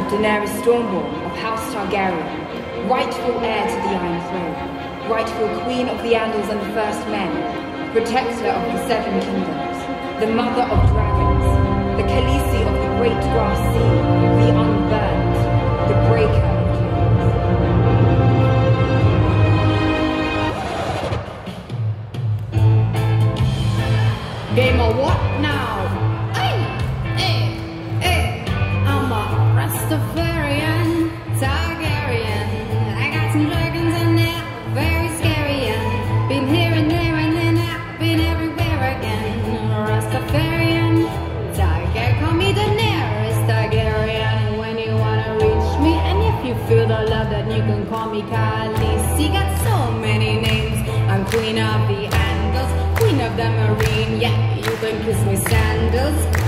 Daenerys Stormborn of House Targaryen, rightful heir to the Iron Throne, rightful Queen of the Andals and the First Men, protector of the Seven Kingdoms, the Mother of Dragons, the Khaleesi of the Great Grass Sea, the Unburned, the Breaker of Chains. Game of what now? I'm a Rastafarian, Targaryen. I got some dragons and they're very scary. And been here and there and then I've been everywhere again. Rastafarian, Targaryen, call me Daenerys Targaryen when you wanna reach me. And if you feel the love, then you can call me Khaleesi. Got so many names. I'm Queen of the Andals, Queen of the Marine. Yeah, you can kiss me sandals.